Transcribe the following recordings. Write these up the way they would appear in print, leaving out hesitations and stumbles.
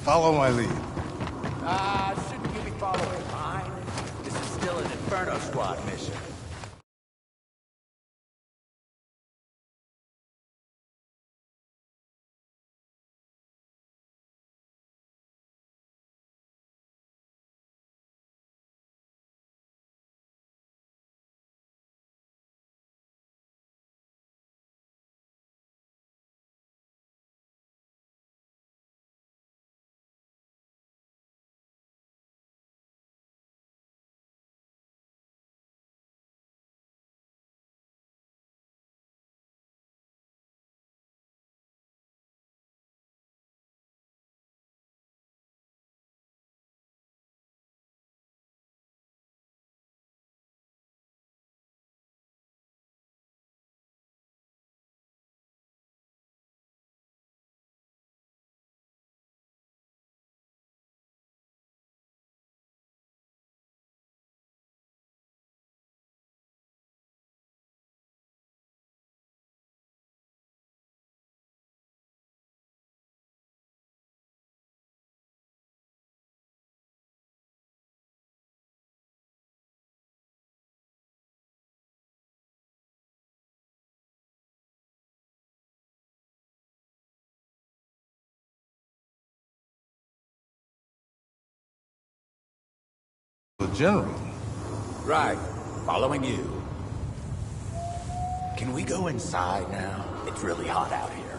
Follow my lead. Shouldn't you be following mine? This is still an Inferno Squad mission. The general. Right. Following you. Can we go inside now? It's really hot out here.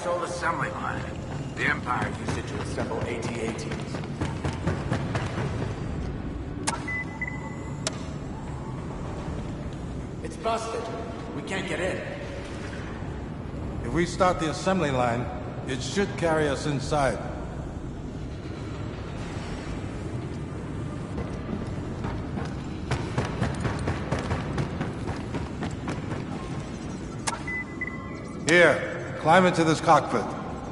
old assembly line. The Empire used it to assemble AT-ATs. It's busted. We can't get in. If we start the assembly line, it should carry us inside. Here, climb into this cockpit.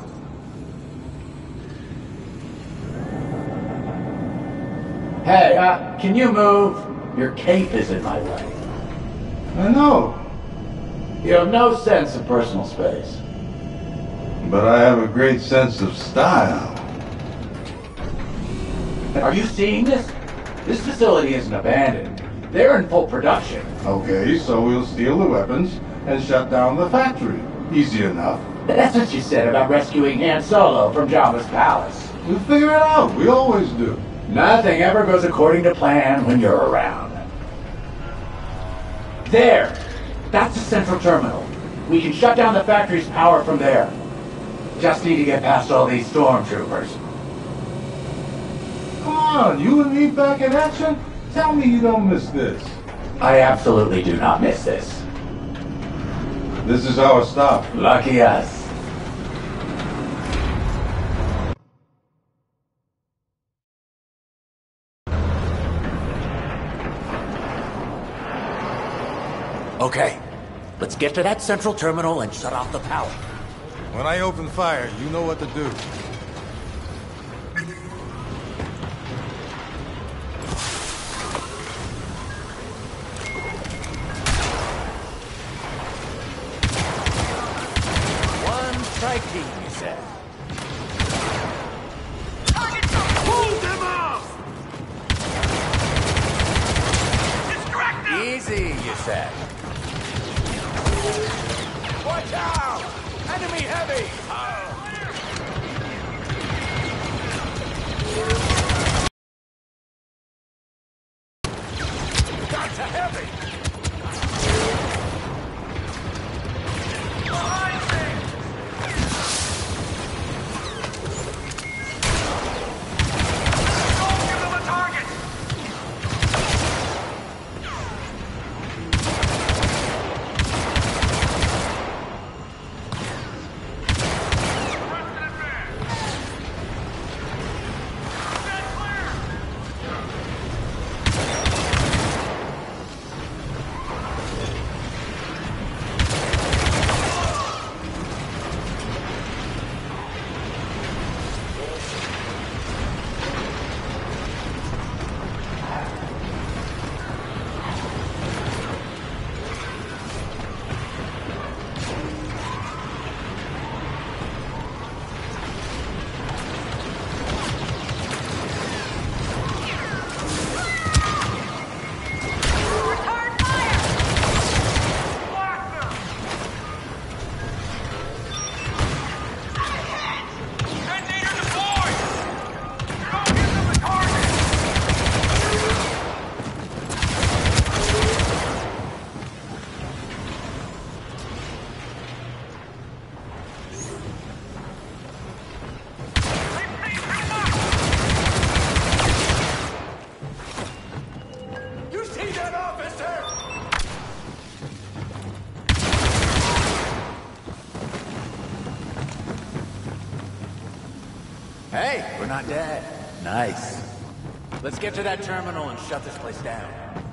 Hey, can you move? Your cape is in my way. I know, You have no sense of personal space. but I have a great sense of style. Are you seeing this? This facility isn't abandoned. They're in full production. Okay, so we'll steal the weapons and shut down the factory. Easy enough. That's what you said about rescuing Han Solo from Jabba's palace. We'll figure it out. We always do. Nothing ever goes according to plan when you're around. There! That's the central terminal. We can shut down the factory's power from there. Just need to get past all these stormtroopers. Come on, you and me back in action? Tell me you don't miss this. I absolutely do not miss this. This is our stop. Lucky us. Okay, let's get to that central terminal and shut off the power. When I open fire, you know what to do. One strike team, you said. Hold them off! Distract them! Easy, you said. Watch out! Enemy heavy! Got to heavy! Behind me! Don't give them a target! Hey, we're not dead. Nice. Let's get to that terminal and shut this place down.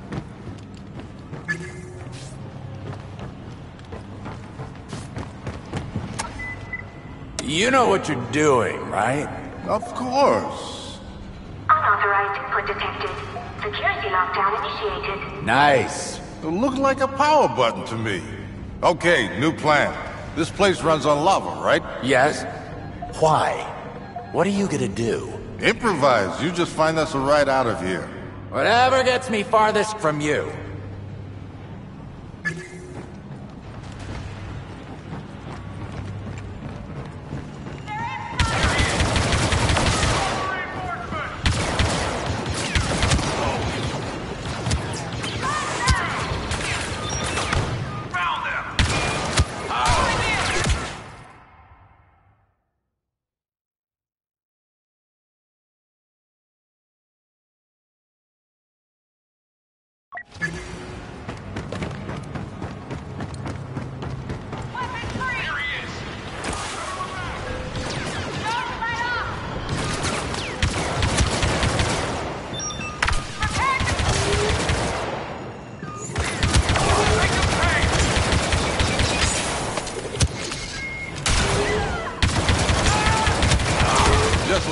You know what you're doing, right? Of course. Unauthorized input detected. Security lockdown initiated. Nice. It looked like a power button to me. Okay, new plan. This place runs on lava, right? Yes? Why? What are you gonna do? Improvise. You just find us a ride out of here. Whatever gets me farthest from you.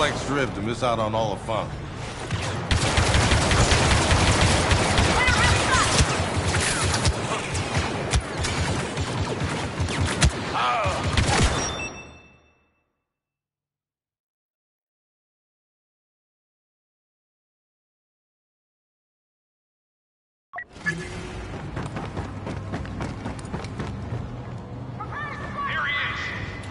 like Striv to miss out on all the fun. Here he is.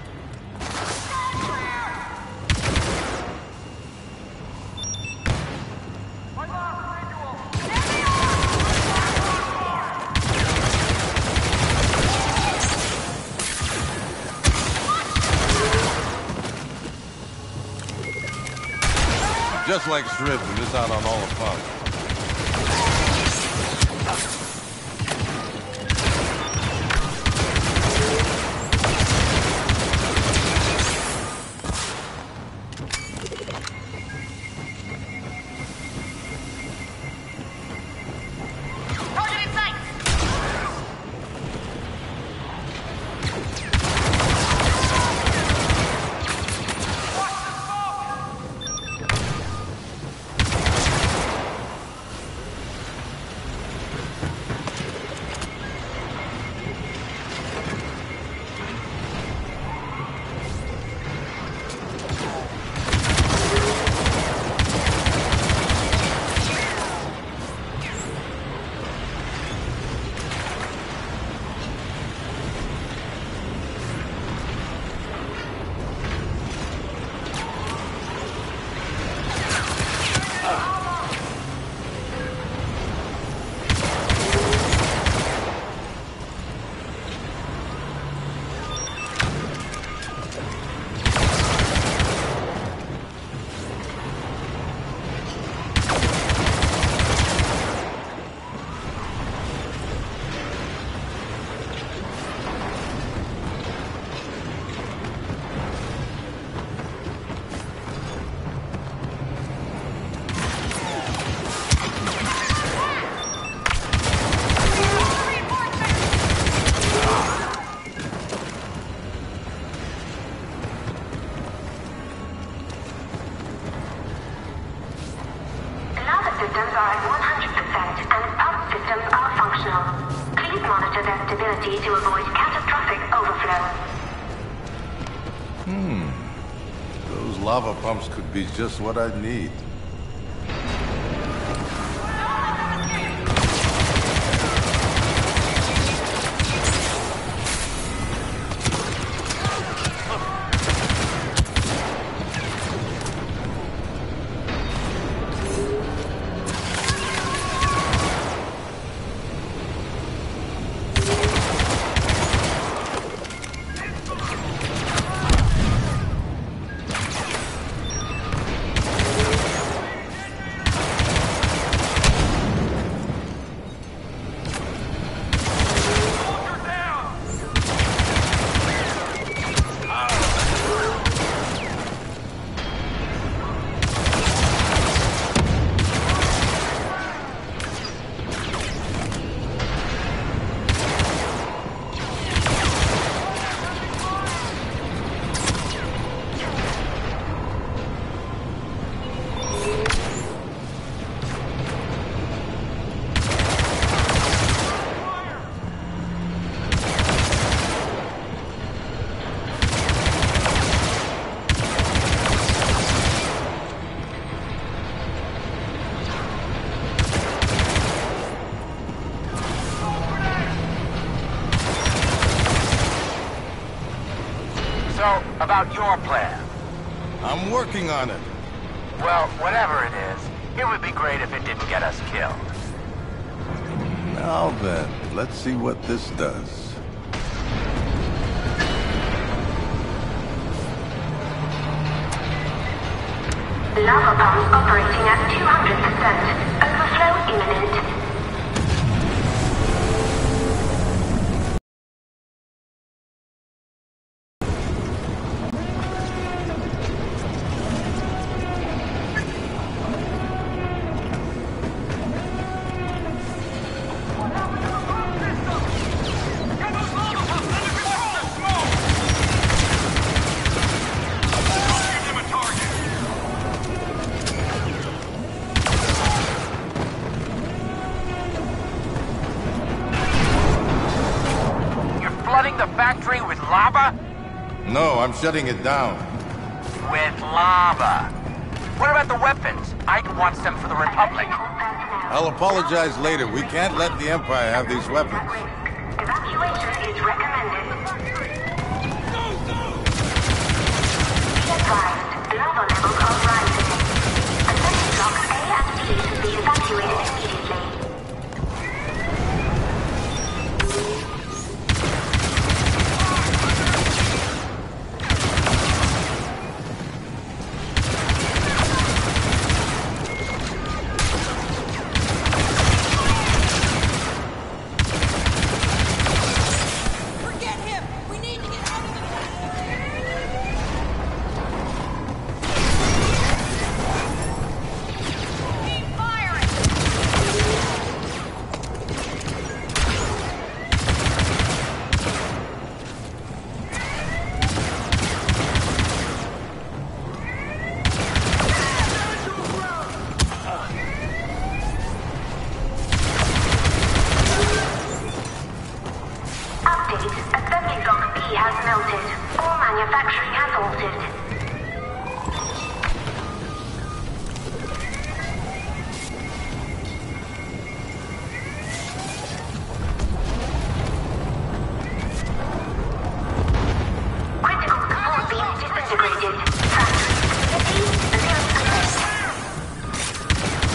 Just like Striv to miss out on all the fun. Target in sight. The lava systems are at 100% and its pump systems are functional. Please monitor their stability to avoid catastrophic overflow. Those lava pumps could be just what I need. So, about your plan. I'm working on it. Well, whatever it is, it would be great if it didn't get us killed. Now then, let's see what this does. Lava pumps operating at 200%. Overflow imminent. factory with lava? No, I'm shutting it down. With lava. What about the weapons? Ike wants them for the Republic. I'll apologize later. We can't let the Empire have these weapons. Evacuation is recommended. Be advised, lava levels are rising. Assembly blocks A and D should be evacuated immediately. Forget him! We need to get out of the Keep firing! Update. Assembly block B has melted. All manufacturing has halted. Critical support beam disintegrated. Factory stability 0%.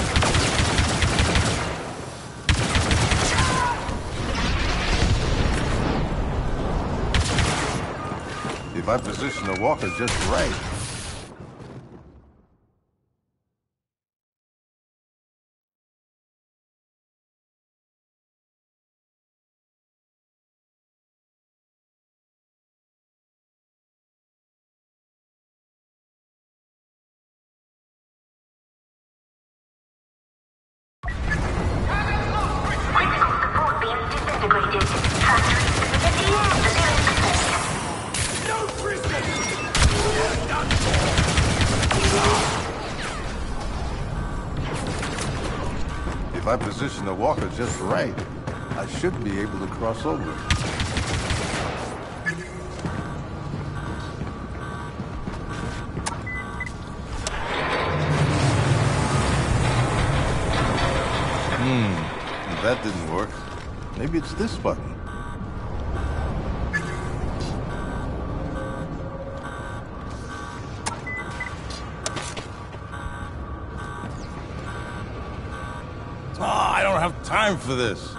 If I position the walker just right. Critical support beam disintegrated. Factory stability 0%. If I position the walker just right, I should be able to cross over. That didn't work. Maybe it's this button. Oh, I don't have time for this.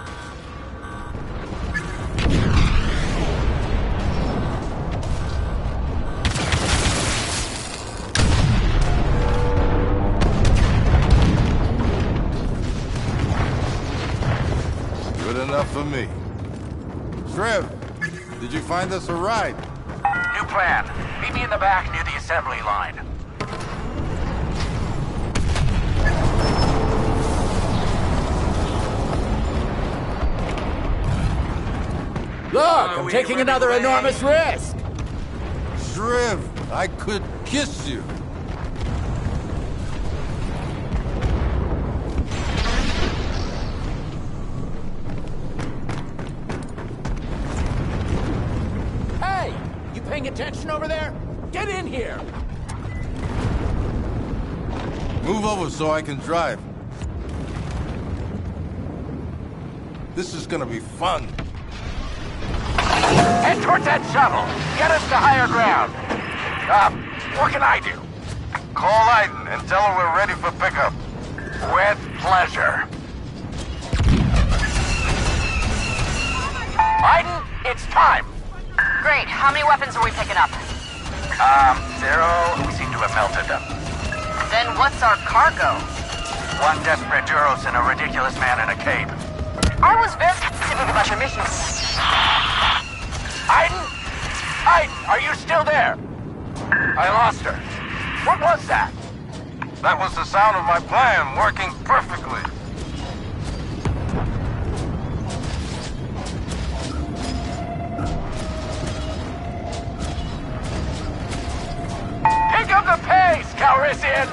Good enough for me. Trev, did you find us a ride? New plan. Meet me in the back near the assembly line. Look, I'm taking another enormous risk. Trev, I could kiss you. Hey, you paying attention over there? Get in here. Move over so I can drive. This is gonna be fun. Head towards that shuttle. Get us to higher ground. What can I do? Call Aiden and tell her we're ready for pickup. With pleasure. Aiden, it's time. Great. How many weapons are we picking up? Zero. We seem to have melted them. Then what's our cargo? One desperate Duros and a ridiculous man in a cape. I was very specific about your mission. Aiden? Aiden, are you still there? I lost her. What was that? That was the sound of my plan working perfectly. Pick up the pace, Calrissian!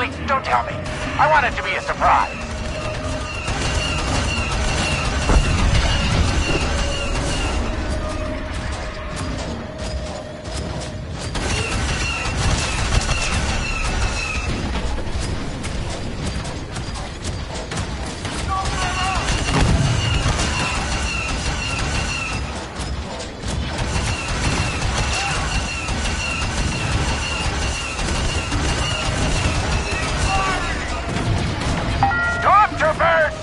Please, don't tell me. I want it to be a surprise. Stormtroopers!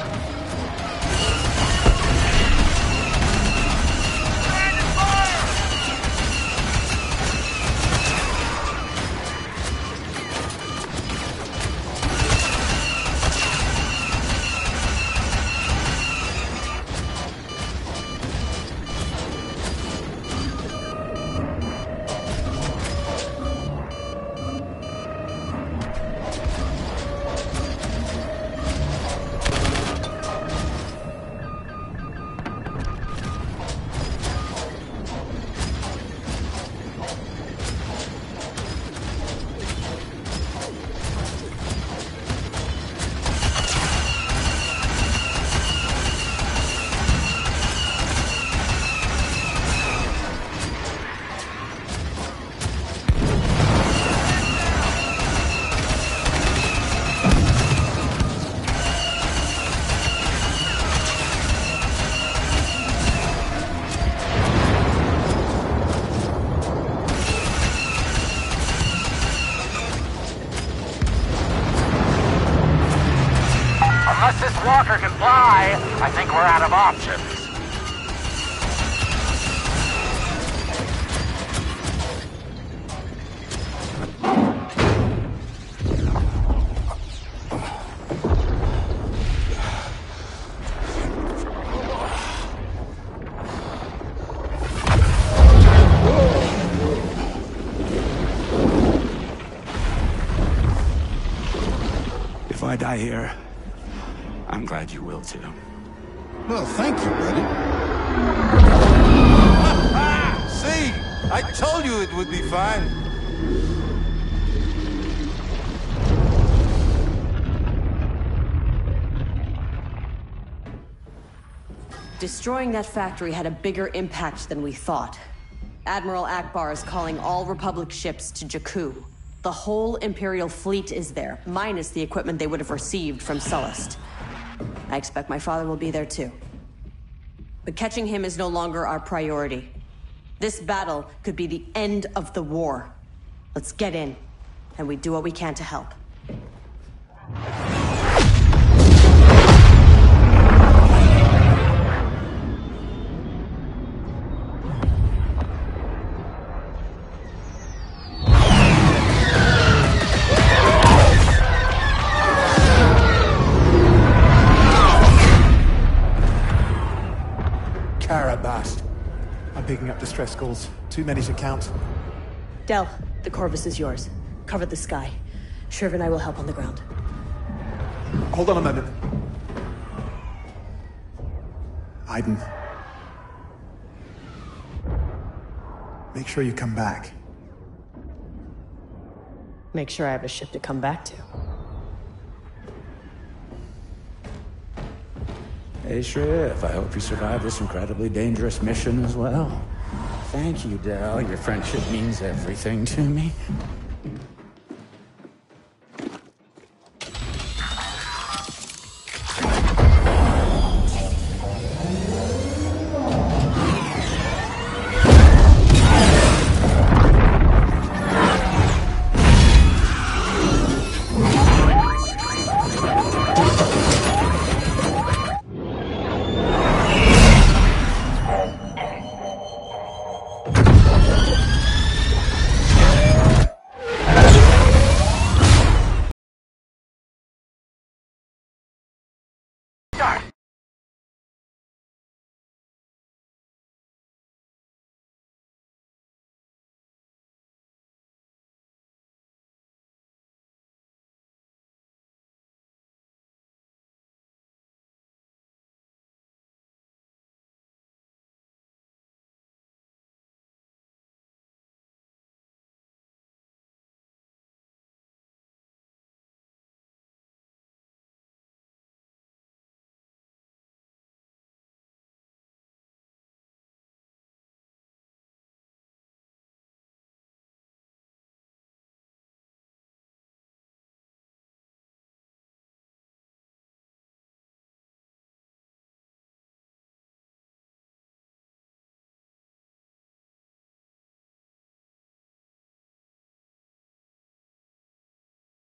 Unless this walker can fly, I think we're out of options. If I die here, I'm glad you will too. Well, thank you, buddy. See? I told you it would be fine. Destroying that factory had a bigger impact than we thought. Admiral Akbar is calling all Republic ships to Jakku. The whole Imperial fleet is there, minus the equipment they would have received from Sullust. I expect my father will be there too. But catching him is no longer our priority. This battle could be the end of the war. Let's get in, and we do what we can to help. Karabast. I'm picking up distress calls. Too many to count. Del, the Corvus is yours. Cover the sky. Shriv and I will help on the ground. Hold on a moment. Aiden. Make sure you come back. Make sure I have a ship to come back to. Hey, Shriv, I hope you survive this incredibly dangerous mission as well. Thank you, Del. Your friendship means everything to me.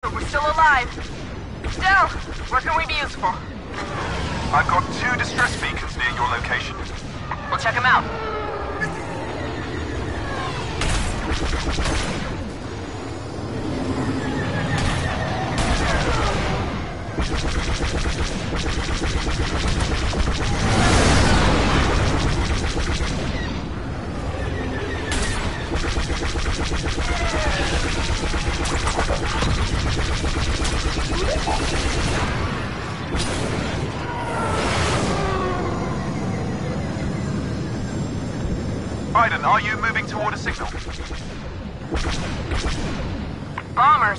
We're still alive. Del, where can we be useful? I've got 2 distress beacons near your location. We'll check them out. Aiden, are you moving toward a signal? Bombers.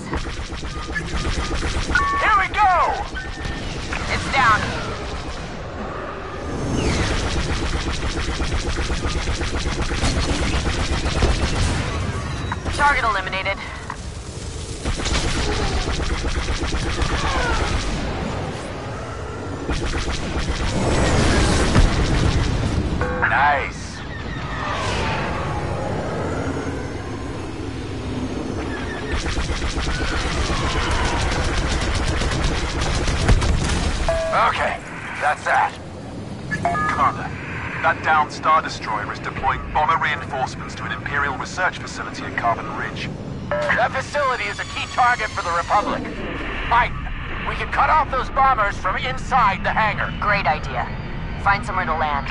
Here we go! It's down. Target eliminated. Nice. Okay, that's that. Commander, that downed Star Destroyer is deploying bomber reinforcements to an Imperial research facility at Carbon Ridge. That facility is a key target for the Republic. Aiden, we can cut off those bombers from inside the hangar. Great idea. Find somewhere to land.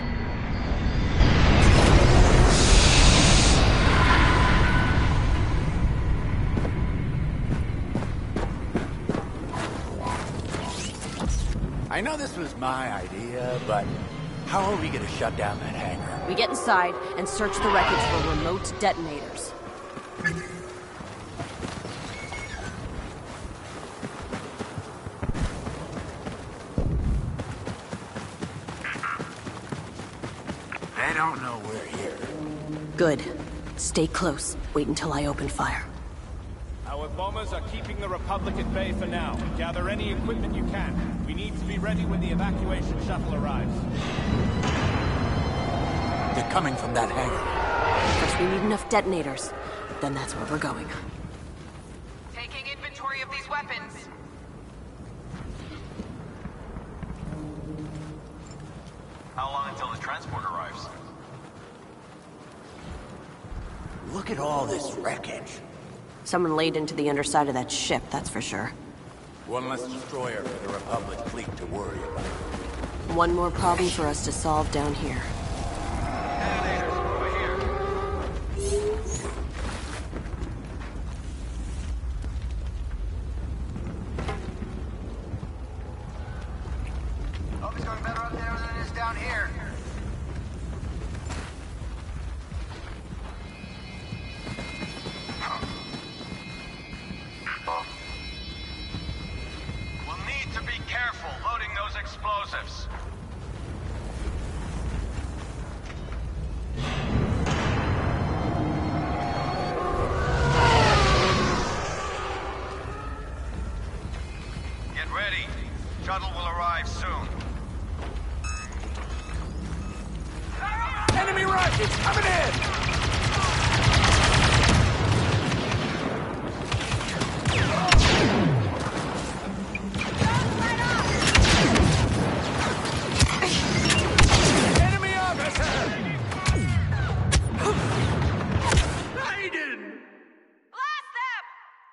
I know this was my idea, but how are we gonna shut down that hangar? We get inside and search the wreckage for remote detonators. They don't know we're here. Good. Stay close. Wait until I open fire. Our bombers are keeping the Republic at bay for now. Gather any equipment you can. We need to be ready when the evacuation shuttle arrives. They're coming from that hangar. First, we need enough detonators. Then that's where we're going. Taking inventory of these weapons. How long until the transport arrives? Look at all this wreckage. Someone laid into the underside of that ship, that's for sure. One less destroyer for the Republic fleet to worry about. One more problem for us to solve down here. Detonators, over here. Hope it's going better up there than it is down here. We'll need to be careful loading those explosives. Get ready. Shuttle will arrive soon. Enemy rockets coming in! Enemy officer! Aiden! Blast them!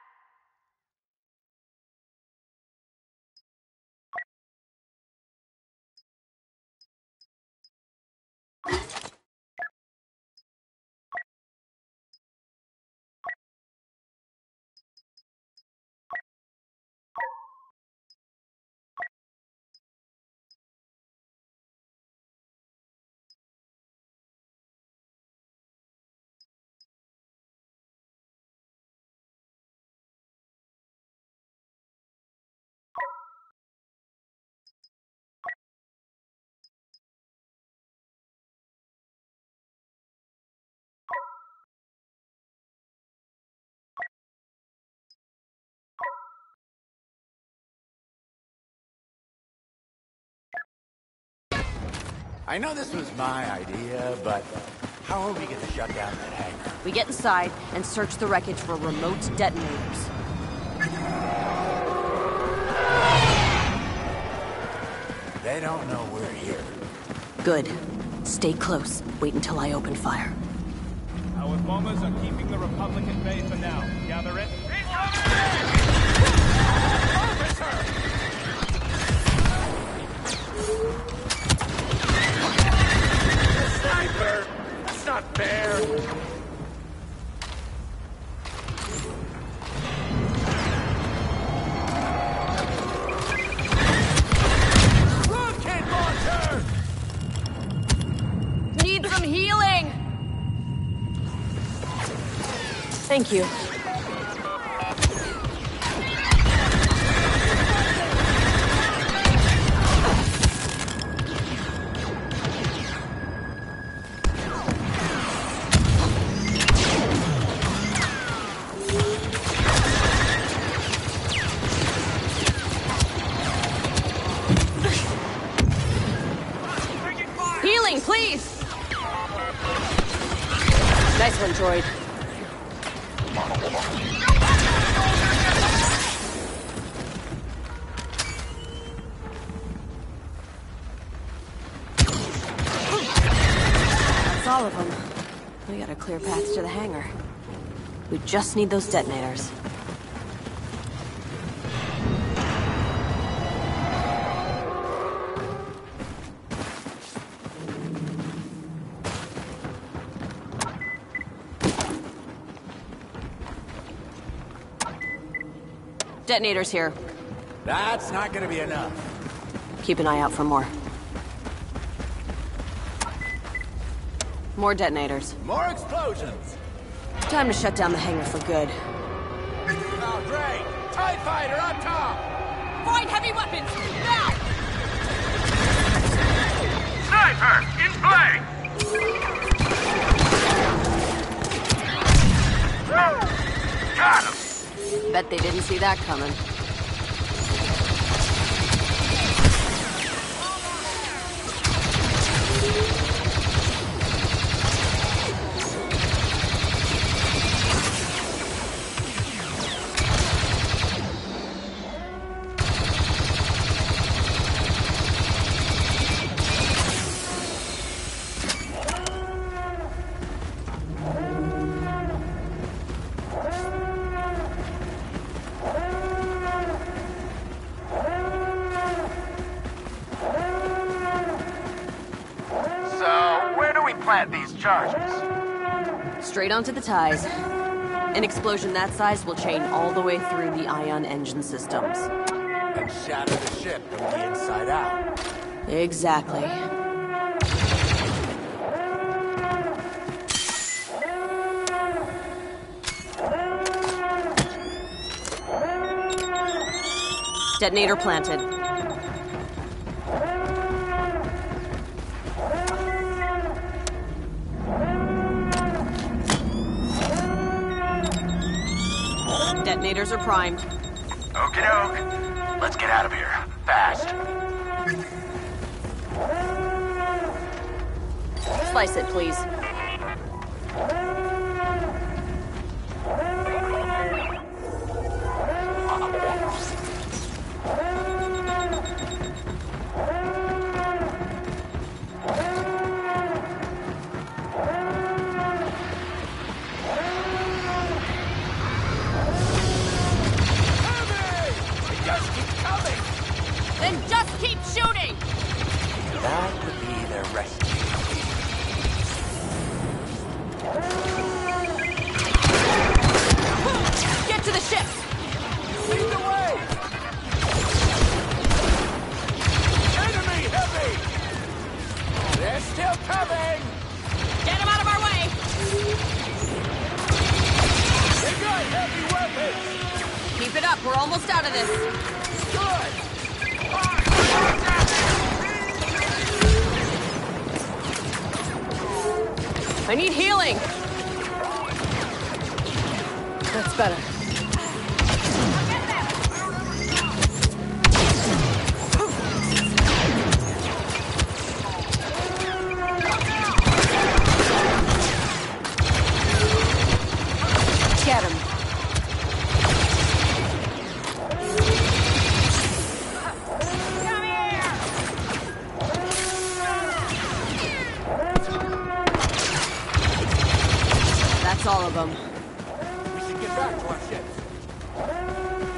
I know this was my idea, but how are we gonna shut down that hangar? We get inside and search the wreckage for remote detonators. They don't know we're here. Good. Stay close. Wait until I open fire. Our bombers are keeping the Republic at bay for now. Gather it. Sniper! That's not fair! Rocket launcher! Need some healing! Thank you. Healing, please! Nice one, droid. That's all of them. We got a clear path to the hangar. We just need those detonators. Detonators here. That's not gonna be enough. Keep an eye out for more. More detonators. More explosions! Time to shut down the hangar for good. Oh, great! TIE fighter on top! Find heavy weapons! Now! Sniper! In play! Got him! Bet they didn't see that coming. Plant these charges. Straight onto the ties. An explosion that size will chain all the way through the ion engine systems. And shatter the ship from the inside out. Exactly. Detonator planted. Detonators are primed. Okie doke. Let's get out of here. Fast. Slice it, please. Then just keep shooting! That would be their rescue. Get to the ship! Lead the way! Enemy heavy! They're still coming! Get him out of our way! They got heavy weapons! Keep it up, we're almost out of this. Good! I need healing! That's better. Get him. of them. We should get back to our ships.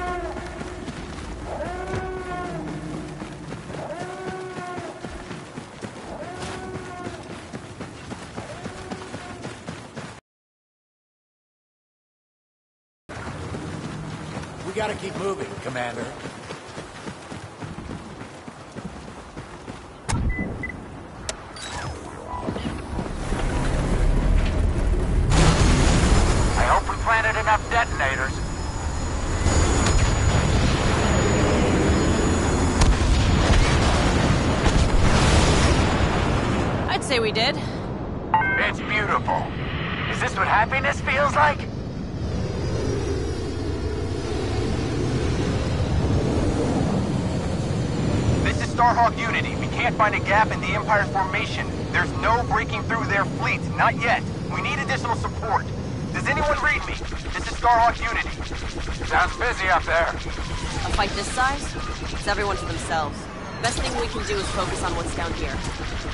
We gotta keep moving, Commander. I hope we planted enough detonators. I'd say we did. It's beautiful. Is this what happiness feels like? This is Starhawk Unity. We can't find a gap in the Empire formation. There's no breaking through their fleet. Not yet. We need additional support. Does anyone read me? This is Starhawk Unity. Sounds busy up there. A fight this size? It's everyone to themselves. Best thing we can do is focus on what's down here.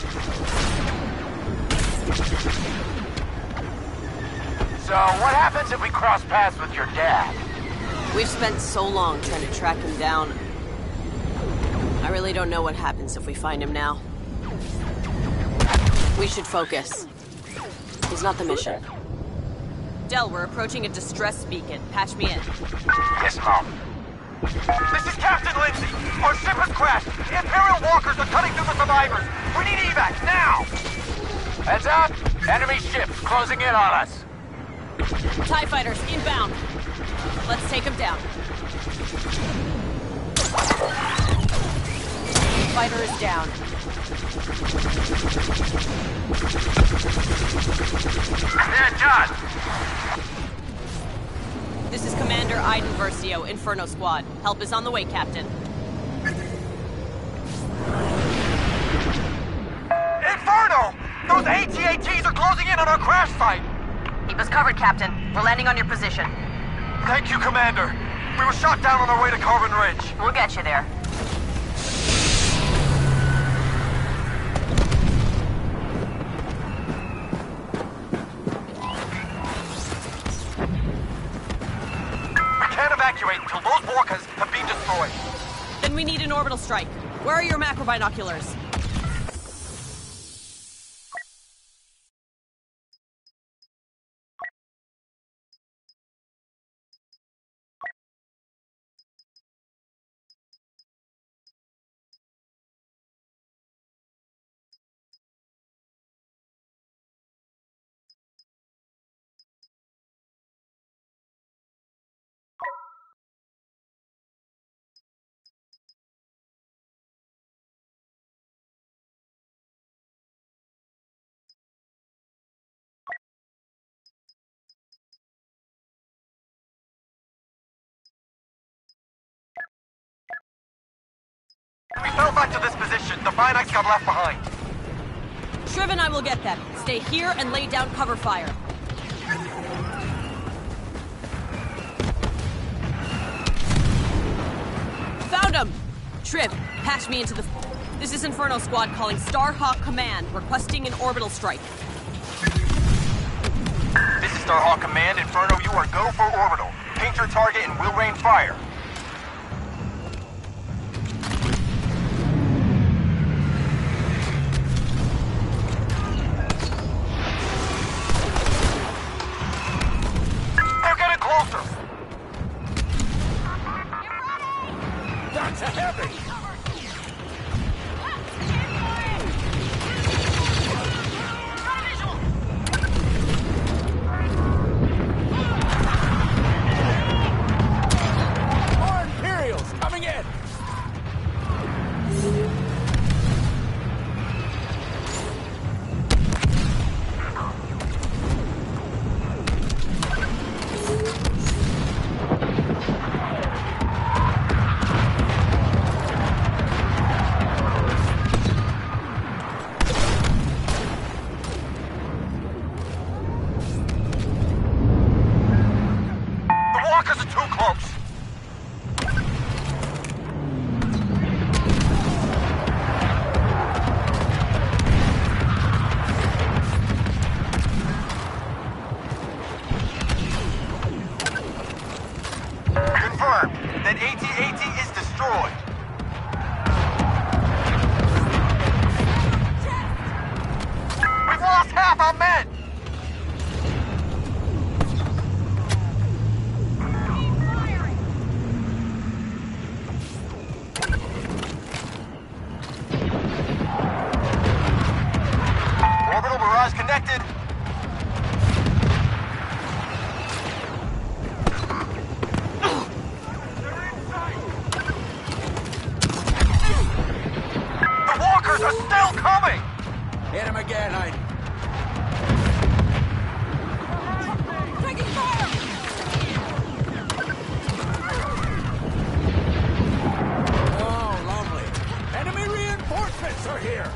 So, what happens if we cross paths with your dad? We've spent so long trying to track him down. I really don't know what happens if we find him now. We should focus. He's not the mission. Del, we're approaching a distress beacon. Patch me in. Yes, Mom. This is Captain Lindsay. Our ship has crashed. Imperial walkers are cutting through the survivors. We need evac now. Heads up. Enemy ships closing in on us. TIE fighters inbound. Let's take them down. Fighter is down. They're done. This is Commander Iden Versio, Inferno Squad. Help is on the way, Captain. Inferno! Those AT-ATs are closing in on our crash site! Keep us covered, Captain. We're landing on your position. Thank you, Commander. We were shot down on our way to Carbon Ridge. We'll get you there. We can't evacuate until those walkers have been destroyed. Then we need an orbital strike. Where are your macro binoculars? We fell back to this position. The Binacs got left behind. Shriv and I will get them. Stay here and lay down cover fire. Found him! Shriv, patch me into the... This is Inferno Squad calling Starhawk Command, requesting an orbital strike. This is Starhawk Command. Inferno, you are go for orbital. Paint your target and we'll rain fire. They're getting closer. That's a heavy! my men! Orbital barrage connected. The walkers are still coming! Hit him again, Hayden. Taking fire! Oh, lovely. Enemy reinforcements are here.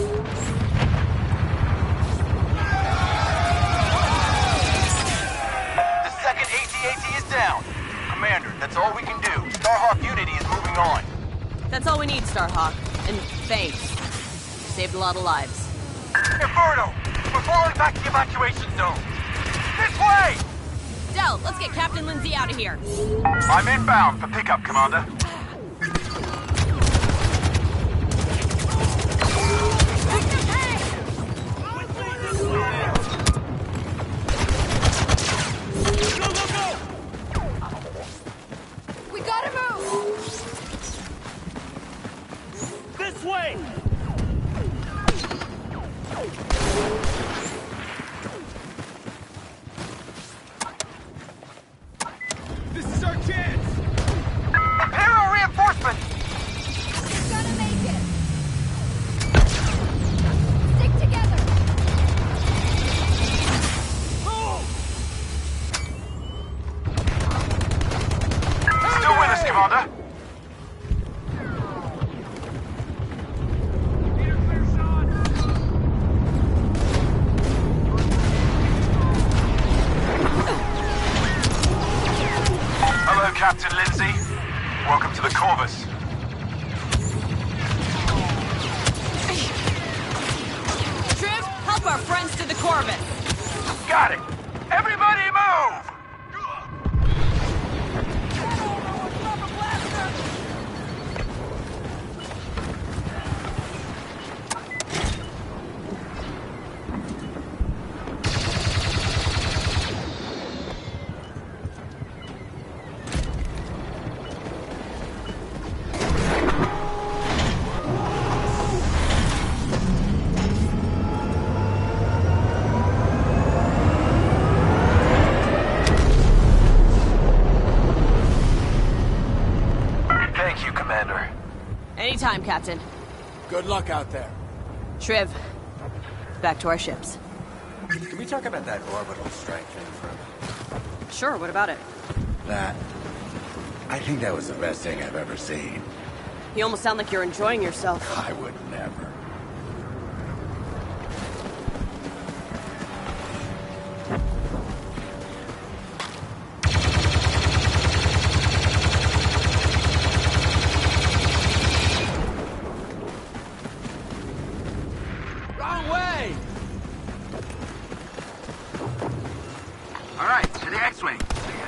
The second AT-AT is down. Commander, that's all we can do. Starhawk Unity is moving on. That's all we need, Starhawk. And thanks. You saved a lot of lives. Inferno! We're falling back to the evacuation zone. This way! Del, let's get Captain Lindsay out of here. I'm inbound for pickup, Commander. We gotta move! This way! This is our chance! Imperial reinforcements! We're gonna make it! Stick together! Still with us, Commander. Hello, Captain Lindsay. Welcome to the Corvus. Triv, help our friends to the Corvus. Got it! Everybody move! Thank you, Commander. Anytime, Captain. Good luck out there. Triv, back to our ships. Can we talk about that orbital strike thing for a minute? Sure, what about it? That... I think that was the best thing I've ever seen. You almost sound like you're enjoying yourself. I would never. Wrong way! All right, to the X-Wing.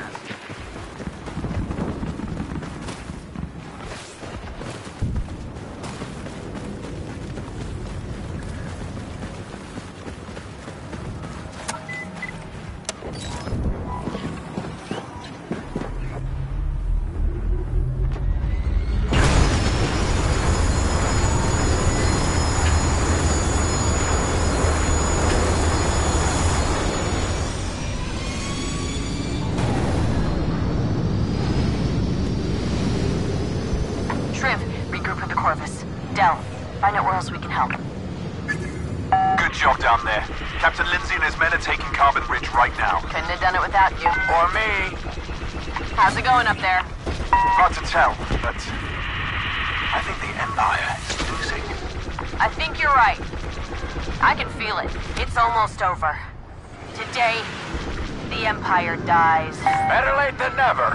Triv, regroup with the Corvus. Del, find out where else we can help. Good job down there. Captain Lindsay and his men are taking Carbon Ridge right now. Couldn't have done it without you. Or me. How's it going up there? Hard to tell, but I think the Empire is losing. I think you're right. I can feel it. It's almost over. Today, the Empire dies. Better late than never.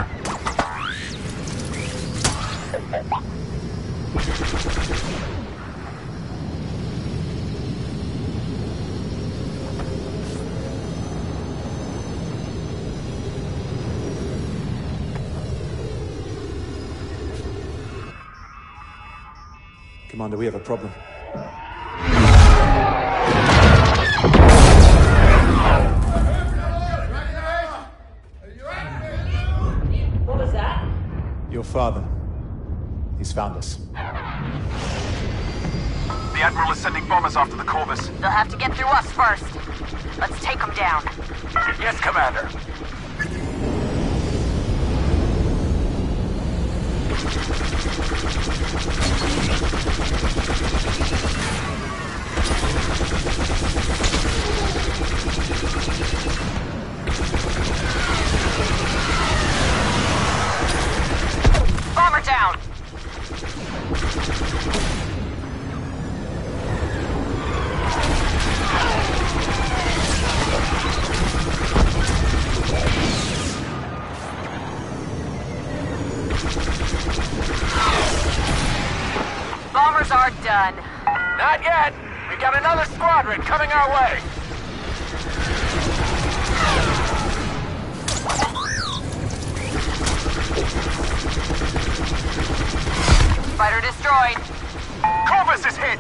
Commander, we have a problem. father. He's found us. The Admiral is sending bombers after the Corvus. They'll have to get through us first. Let's take them down. Yes, Commander. Bomber down! Bombers are done. Not yet. We got another squadron coming our way. Fighter destroyed. Corvus is hit!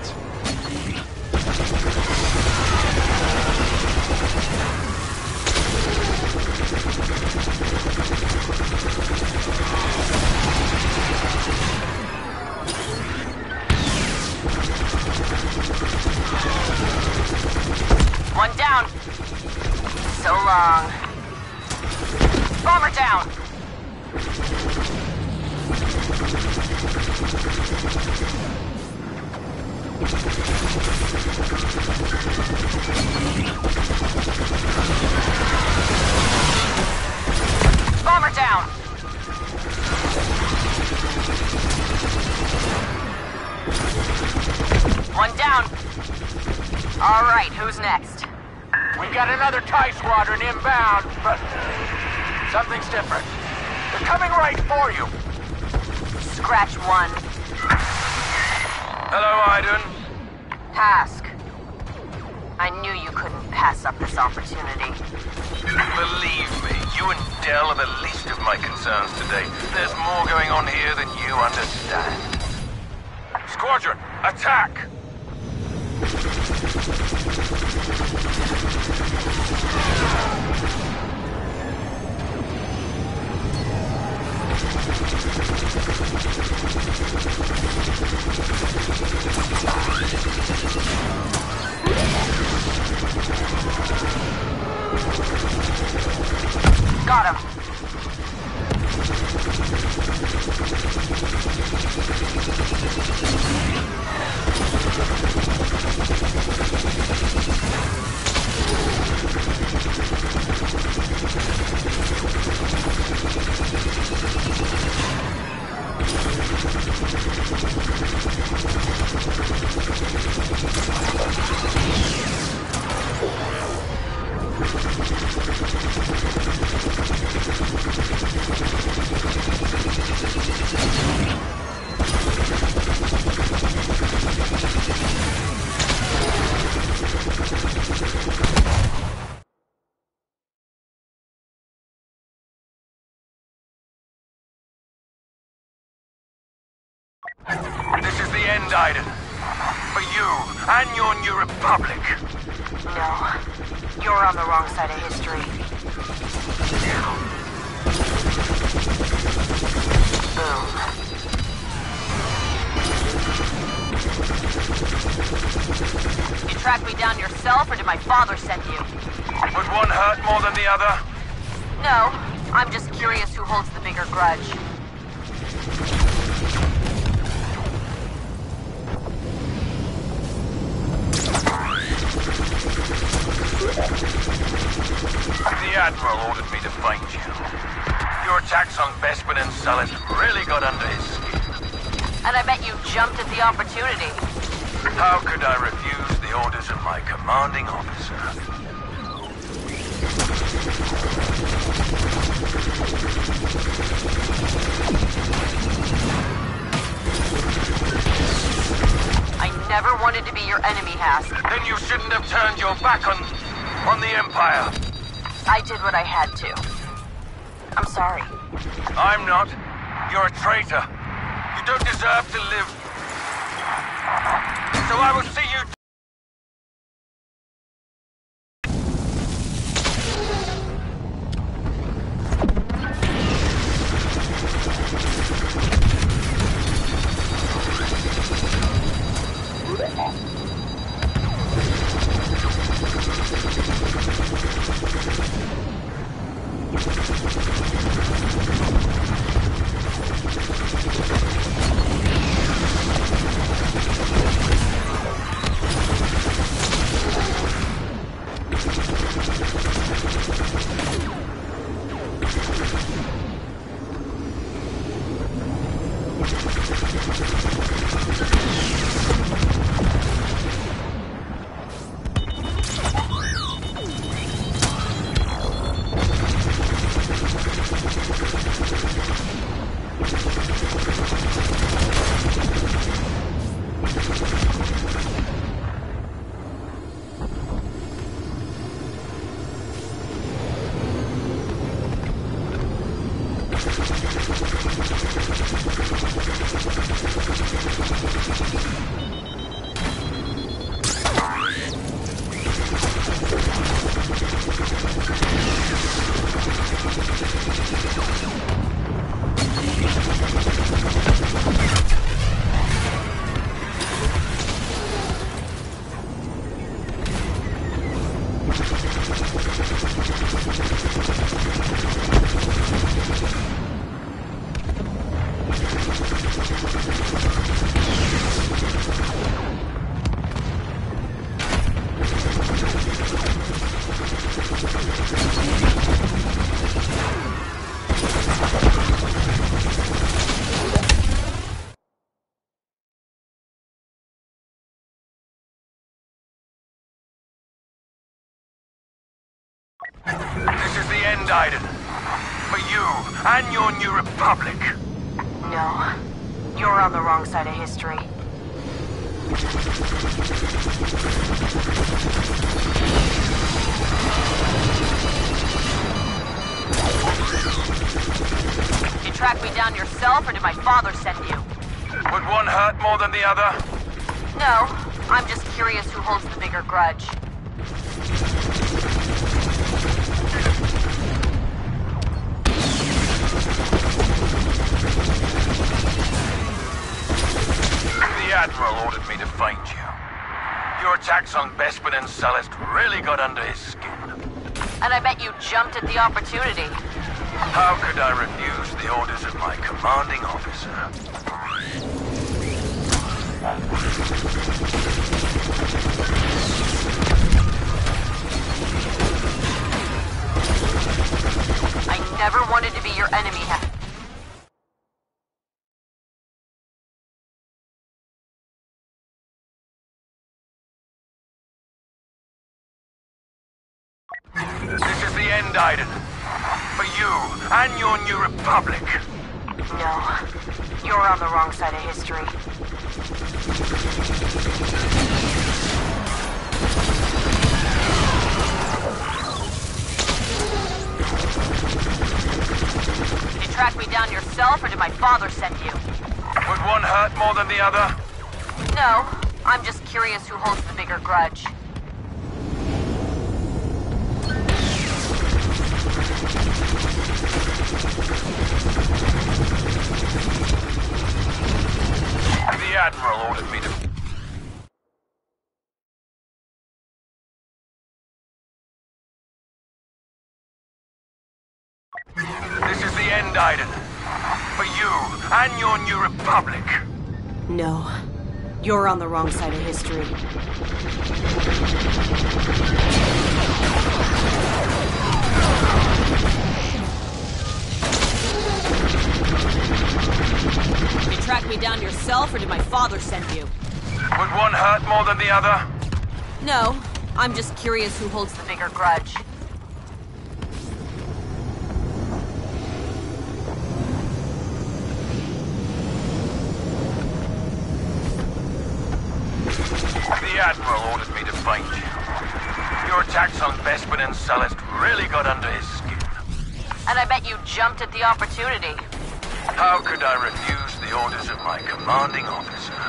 One down. So long. Bomber down. Bomber down. One down. All right, who's next? We got another TIE squadron inbound, but something's different. They're coming right for you. Scratch one. Hello, Iden. Task. I knew you couldn't pass up this opportunity. Believe me, you and Del are the least of my concerns today. There's more going on here than you understand. Squadron, attack! Got him. This is the end, Iden. For you and your new republic. No. You're on the wrong side of history. Boom. You tracked me down yourself, or did my father send you? Would one hurt more than the other? No. I'm just curious who holds the bigger grudge. The Admiral ordered me to find you. Your attacks on Bespin and Sullust really got under his skin. And I bet you jumped at the opportunity. How could I refuse the orders of my commanding officer? I never wanted to be your enemy, Hask. Then you shouldn't have turned your back on the Empire. I did what I had to. I'm sorry. I'm not. You're a traitor. You don't deserve to live. So I will see you. the end, Aiden. For you and your new republic. No. You're on the wrong side of history. You tracked me down yourself, or did my father send you? Would one hurt more than the other? No. I'm just curious who holds the bigger grudge. The Admiral ordered me to find you. Your attacks on Bespin and Sullust really got under his skin. And I bet you jumped at the opportunity. How could I refuse the orders of my commanding officer? I never wanted to be your enemy. This is the end, Aiden. For you and your new republic. No. You're on the wrong side of history. Did you track me down yourself, or did my father send you? Would one hurt more than the other? No. I'm just curious who holds the bigger grudge. The Admiral ordered me to... This is the end, Aiden. For you and your new republic. No. You're on the wrong side of history. You tracked me down yourself, or did my father send you? Would one hurt more than the other? No. I'm just curious who holds the bigger grudge. The Admiral ordered me to find you. Your attacks on Bespin and Sullust really got under his skin. And I bet you jumped at the opportunity. How could I refuse the orders of my commanding officer?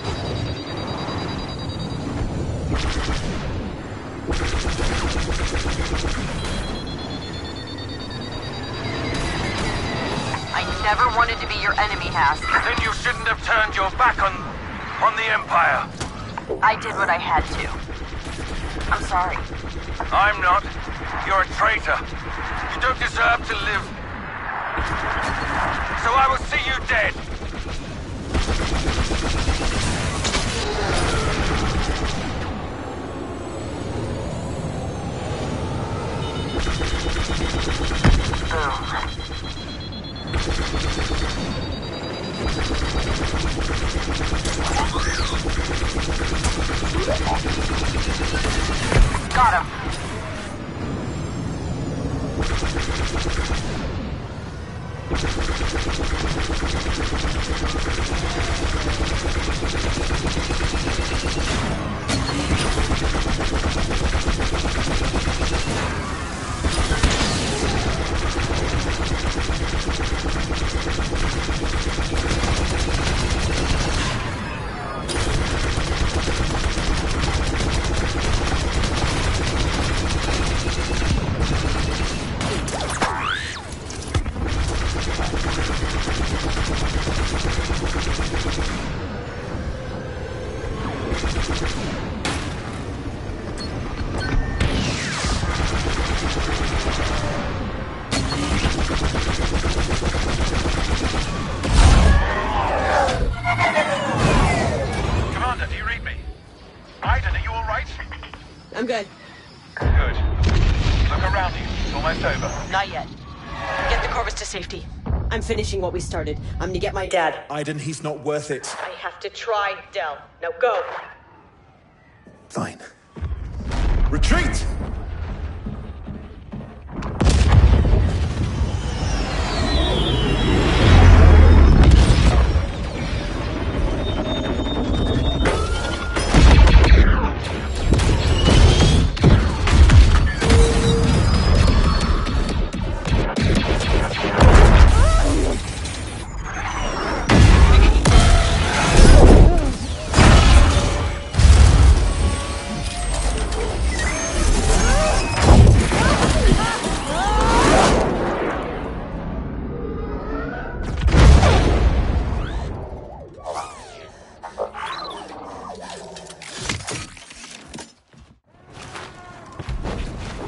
I never wanted to be your enemy, Hask. Then you shouldn't have turned your back on the Empire. I did what I had to. I'm sorry. I'm not. You're a traitor. You don't deserve to live. So I will see you dead. Got him. I'm good. Good. Look around you. It's almost over. Not yet. Get the Corvus to safety. I'm finishing what we started. I'm gonna get my dad. Aiden, he's not worth it. I have to try, Del. Now go. Fine. Retreat!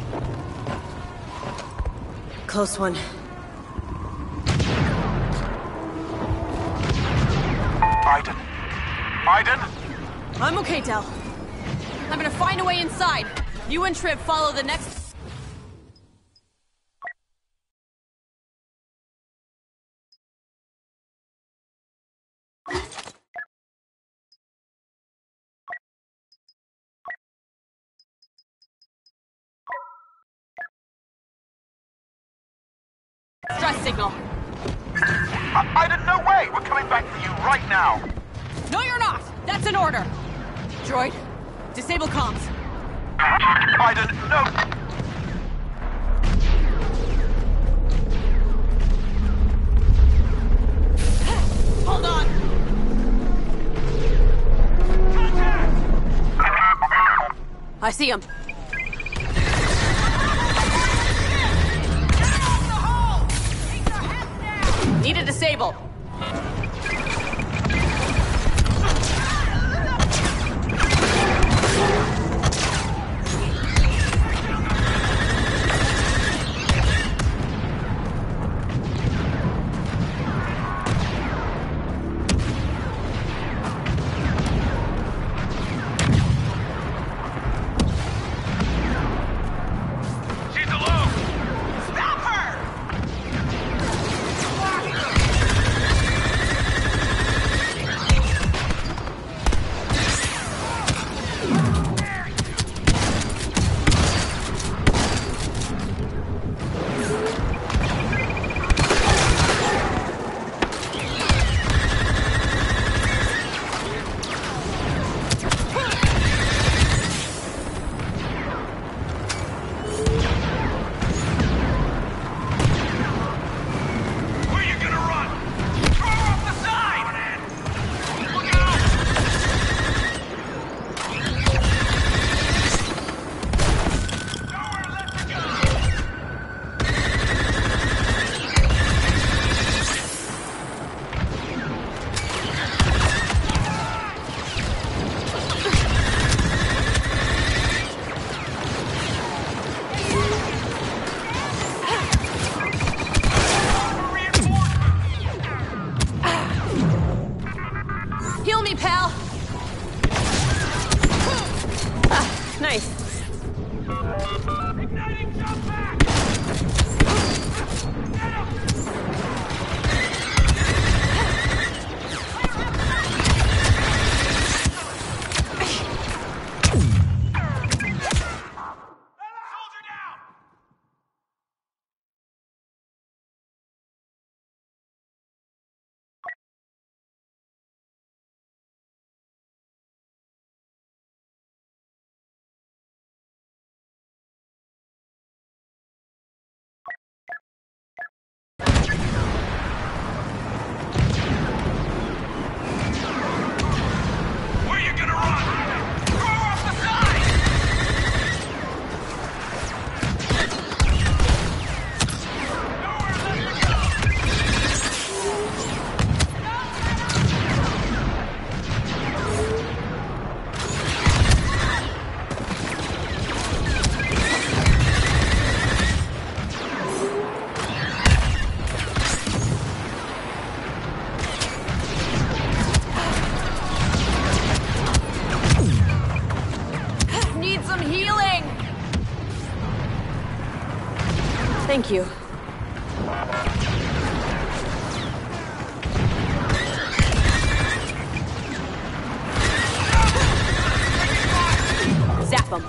Close one. Aiden. Aiden? I'm okay, Del. I'm gonna find a way inside. You and Triv follow the next... stress signal. Aiden, no way! We're coming back for you right now! No, you're not! That's an order! Droid, disable comms. Aiden, no! Hold on! I see him. Need to disable. Thank you. Zap him.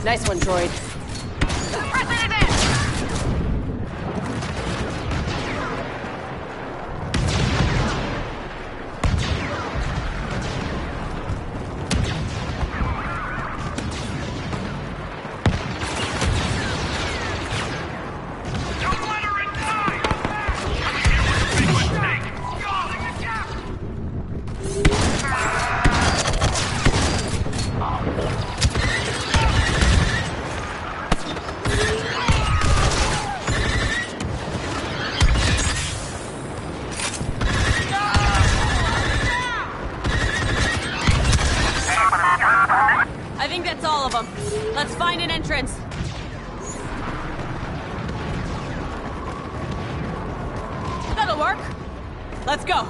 Nice one, droid. I think that's all of them. Let's find an entrance. That'll work. Let's go.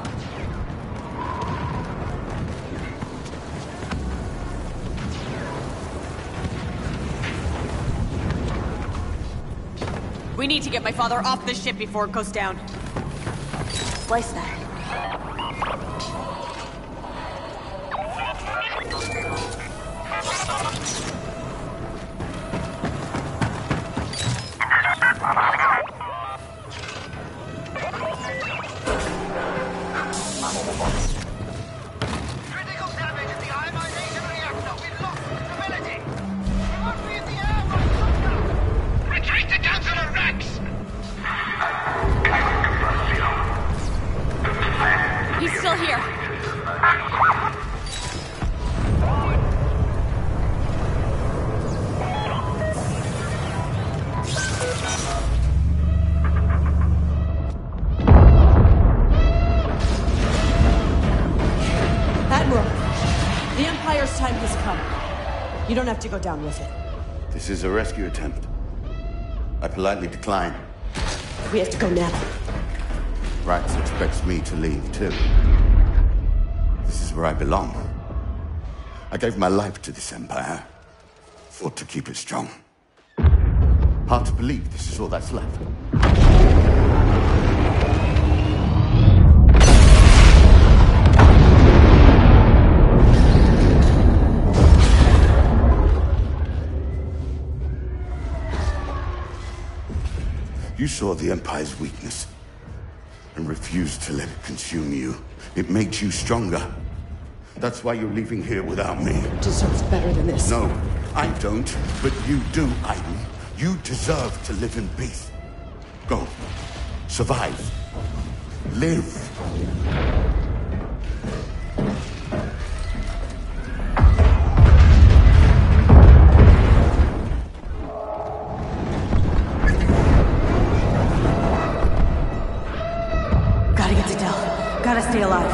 We need to get my father off this ship before it goes down. Slice that. Critical damage at the ionization reactor. We've lost stability. We must be in the air right now. Retreat to Councilor Rex. He's still here. Admiral, the Empire's time has come. You don't have to go down with it. This is a rescue attempt. I politely decline. We have to go now. Rax expects me to leave, too. This is where I belong. I gave my life to this empire. Fought to keep it strong. Hard to believe this is all that's left. You saw the Empire's weakness and refused to let it consume you. It makes you stronger. That's why you're leaving here without me. Deserves better than this. No, I don't, but you do, Aiden. You deserve to live in peace. Go. Survive. Live. Gotta get to Del. Gotta stay alive.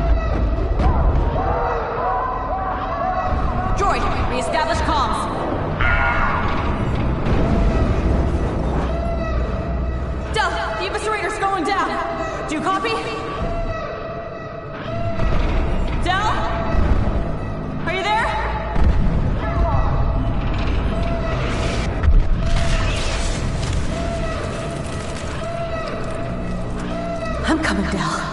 Droid, reestablish comms. Del, the eviscerator's going down. Do you copy? Del? Are you there? I'm coming, Del.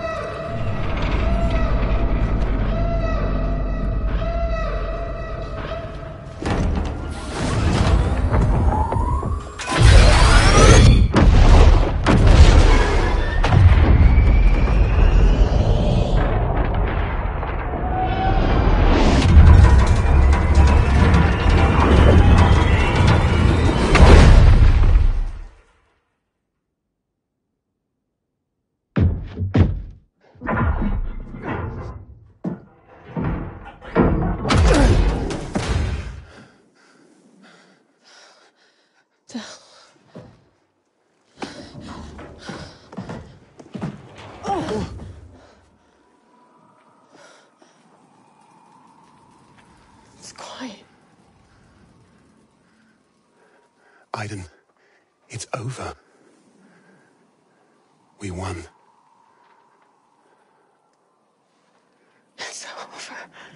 It's quiet. Aiden, it's over. We won. It's over.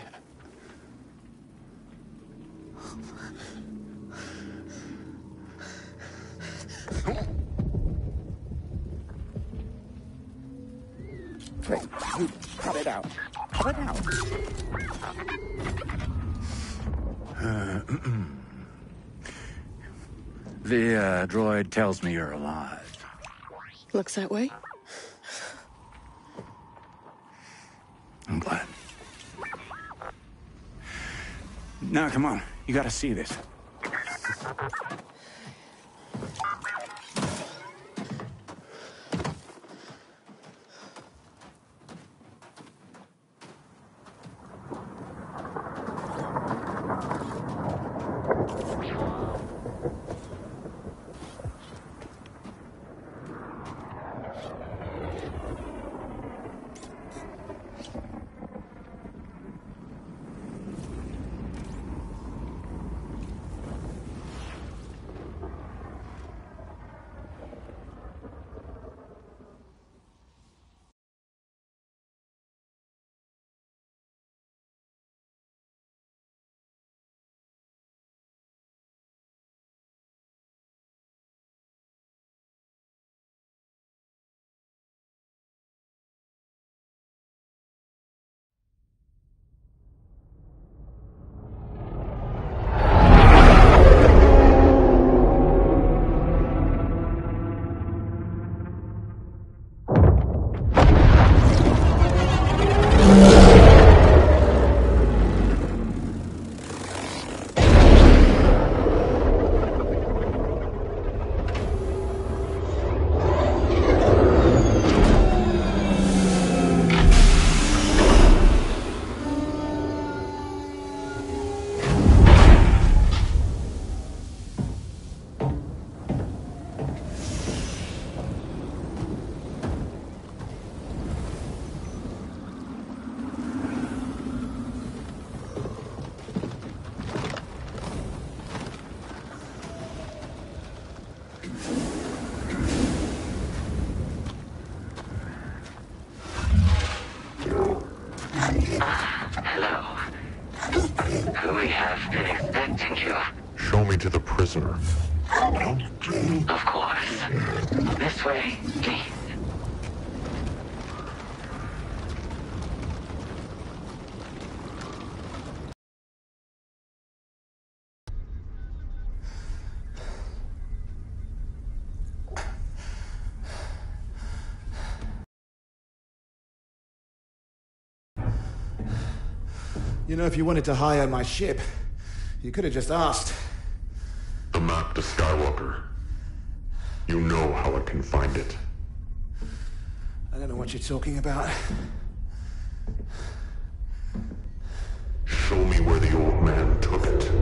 Quick, you cut it out. Cut it out. The droid tells me you're alive. Looks that way. I'm glad. Now, come on. You gotta see this. We have been expecting you. Show me to the prisoner. Of course. This way, please. You know, if you wanted to hire my ship, you could have just asked. The map to Skywalker. You know how I can find it. I don't know what you're talking about. Show me where the old man took it.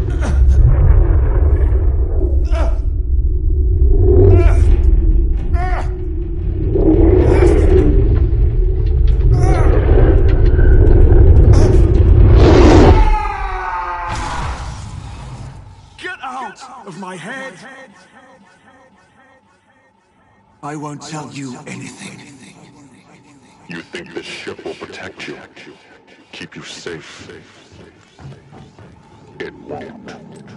Of my head. I won't tell you anything. You think this ship will protect you? Keep you safe? It won't.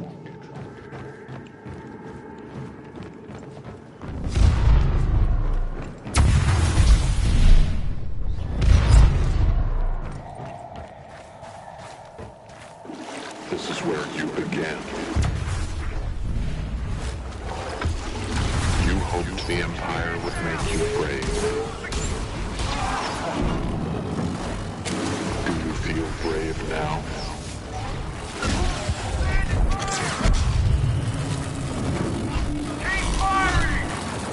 This is where you began. You hoped the Empire would make you brave. Do you feel brave now? Keep firing!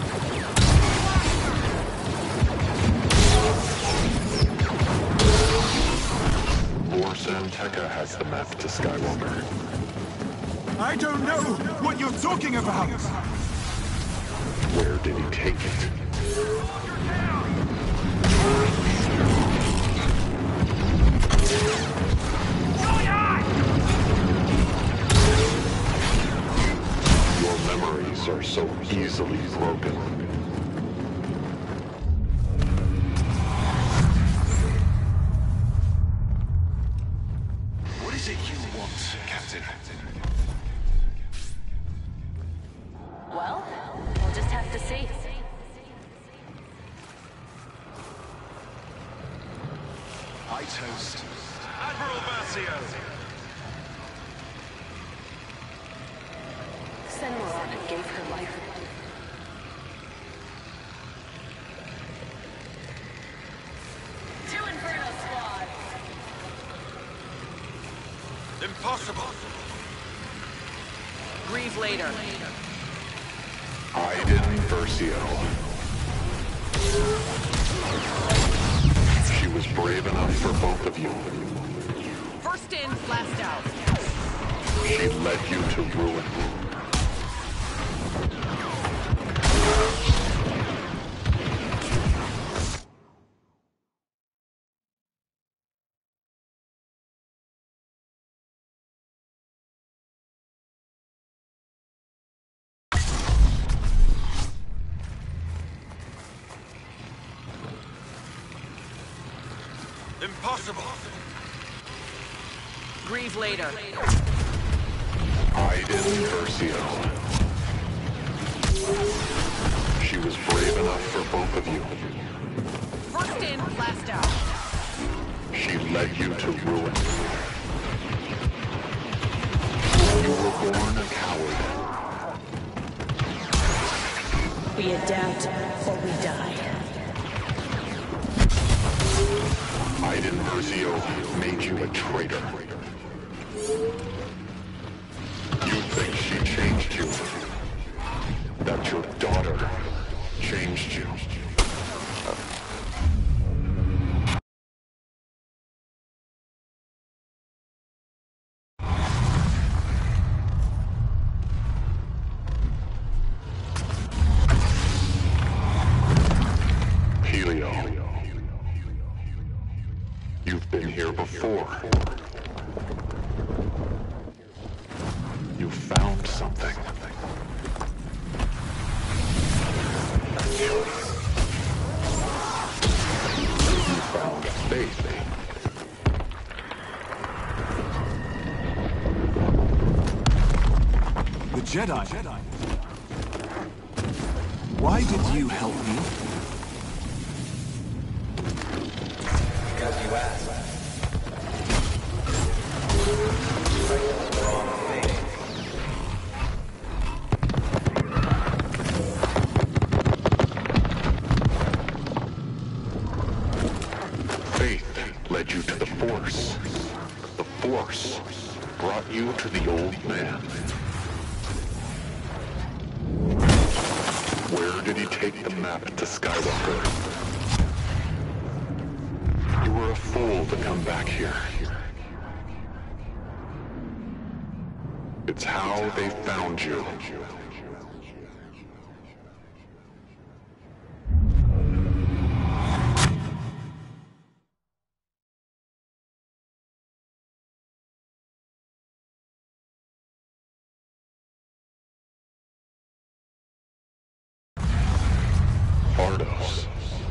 Lor San Tekka has the map to Skywalker. I don't know what you're talking about. Where did he take it? Your memories are so easily broken. What is it you want, Captain? Well, we'll just have to see. I toast Admiral Versio. Send Moronic. Impossible! Grieve later. Aiden Versio. She was brave enough for both of you. First in, last out. She led you to ruin. Impossible! Grieve later. Aiden Versio. She was brave enough for both of you. First in, last out. She led you to ruin. You were born a coward. We adapt or we die. Aiden Versio made you a traitor. You think she changed you? That your daughter changed you? Helio. You've been here before. You found something. You found faith. The Jedi. Why did you help me? Because you asked. Faith led you to the Force. The Force brought you to the old man. Where did he take the map to Skywalker? You were a fool to come back here. It's how they found you. Ardos,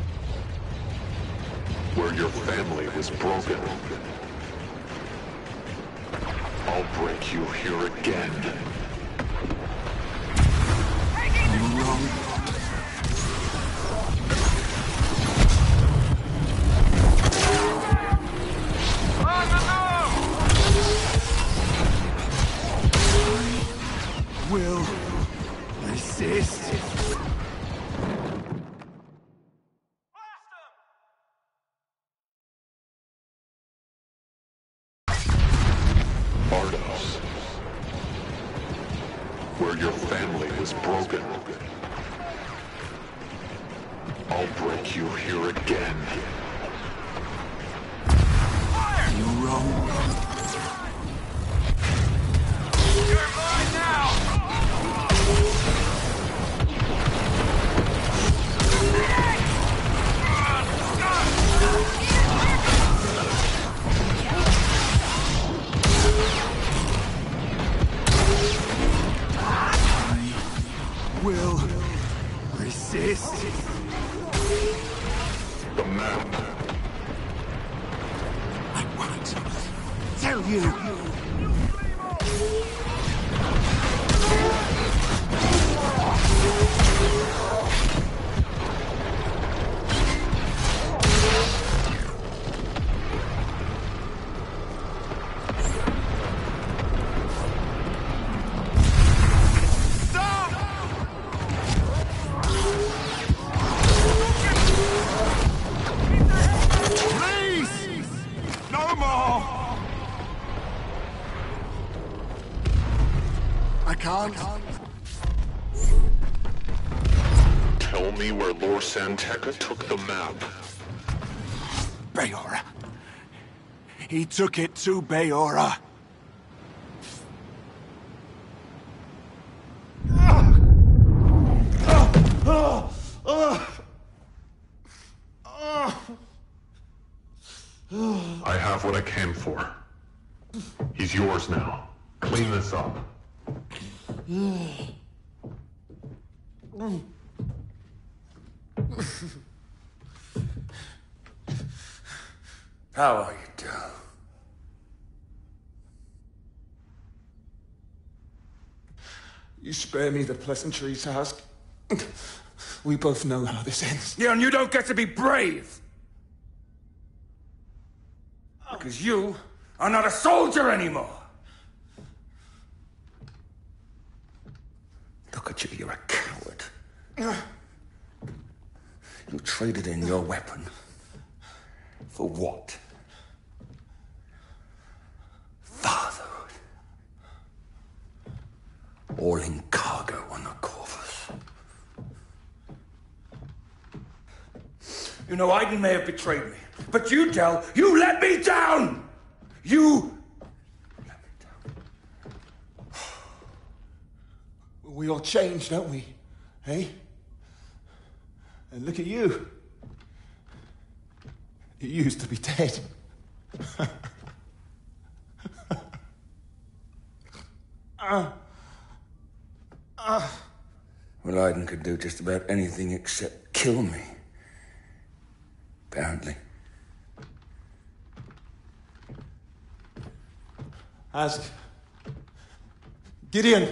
where your family was broken. I'll break you here again. You wrong. I will resist. Ardos, where your family was broken. I'll break you here again. You wrong. You're mine now! Will resist. The map. I won't tell you. where Lord Santeca took the map. Bayora. He took it to Bayora. I have what I came for. He's yours now. Clean this up. How are you, Del? You spare me the pleasantries, Ask. We both know how this ends. Yeah, and you don't get to be brave! Because you are not a soldier anymore! Look at you, you're a coward. You traded in your weapon. For what? Fatherhood. All in cargo on the Corvus. You know, Aiden may have betrayed me, but you, Del, you let me down! You let me down. We all change, don't we? Hey? And look at you. You used to be dead. Well, Aiden could do just about anything except kill me. Apparently. Ask. Gideon.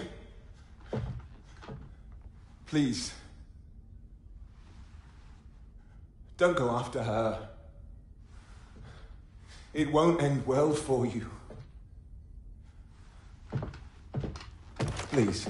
Please. Don't go after her. It won't end well for you. Please.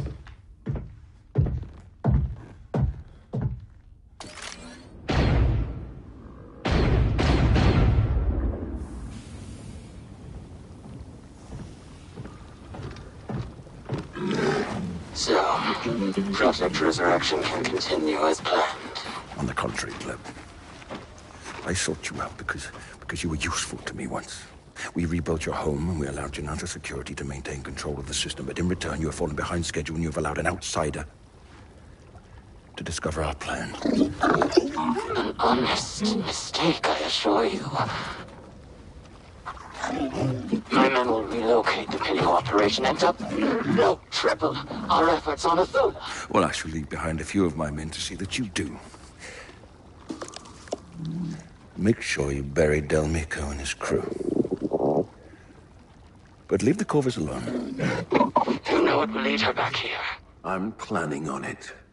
So, Project Resurrection can continue as planned. On the contrary, Gleb. I sought you out because you were useful to me once. We rebuilt your home and we allowed Janata Security to maintain control of the system, but in return you have fallen behind schedule and you have allowed an outsider to discover our plan. An honest mistake, I assure you. My men will relocate the Pilio operation and no, triple our efforts on Athula. Well, I shall leave behind a few of my men to see that you do. Make sure you bury Del Meeko and his crew. But leave the Corvus alone. You know it will lead her back here. I'm planning on it.